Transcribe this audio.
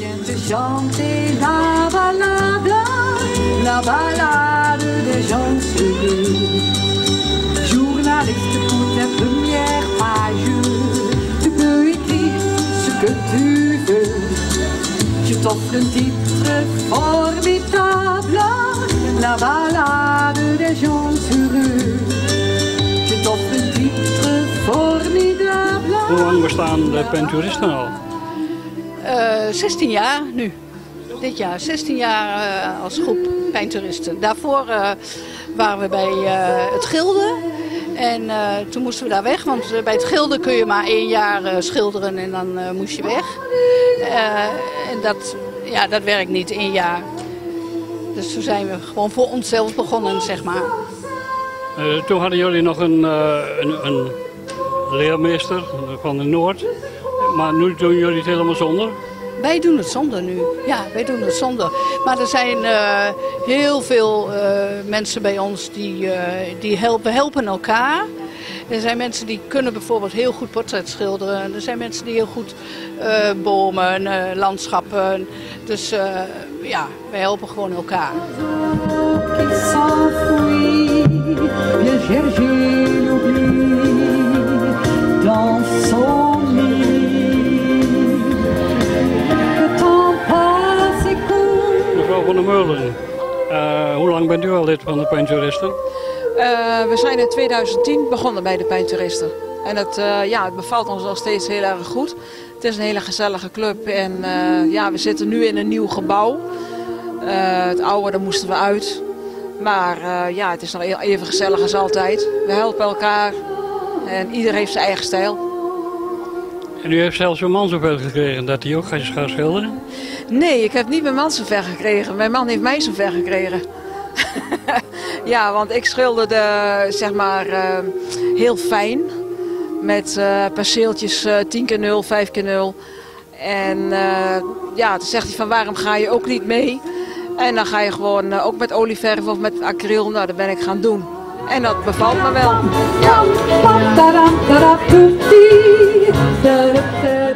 de chanter la ballade des gens heureux. Journaliste pour ta première page, tu peux écrire ce que tu veux. Je t'offre un titre formidable, la ballade des gens heureux. Je t'offre un titre formidable. Hoe lang bestaan de Pijntoeristen al? 16 jaar nu. Dit jaar 16 jaar als groep Pijntoeristen. Daarvoor waren we bij het Gilde. En toen moesten we daar weg, want bij het Gilde kun je maar 1 jaar schilderen en dan moest je weg. En dat werkt niet 1 jaar. Dus toen zijn we gewoon voor onszelf begonnen, zeg maar. Toen hadden jullie nog een leermeester van de Noord, maar nu doen jullie het helemaal zonder? Wij doen het zonder nu. Ja, wij doen het zonder. Maar er zijn heel veel mensen bij ons die helpen elkaar. Er zijn mensen die kunnen bijvoorbeeld heel goed portret schilderen. Er zijn mensen die heel goed bomen, landschappen. Dus ja, wij helpen gewoon elkaar. Mevrouw van der Meulen, hoe lang bent u al lid van de Pijntoeristen? We zijn in 2010 begonnen bij de Pijntoeristen. En het bevalt ons nog steeds heel erg goed. Het is een hele gezellige club en we zitten nu in een nieuw gebouw. Het oude, daar moesten we uit. Maar het is nog even gezellig als altijd. We helpen elkaar en ieder heeft zijn eigen stijl. En u heeft zelfs uw man zover gekregen dat hij ook gaat schilderen? Nee, ik heb niet mijn man zover gekregen. Mijn man heeft mij zover gekregen. Ja, want ik schilderde zeg maar heel fijn. Met perceeltjes 10x0, 5x0. En toen zegt hij van waarom ga je ook niet mee? En dan ga je gewoon ook met olieverf of met acryl. Nou, dat ben ik gaan doen. En dat bevalt me wel. Ja.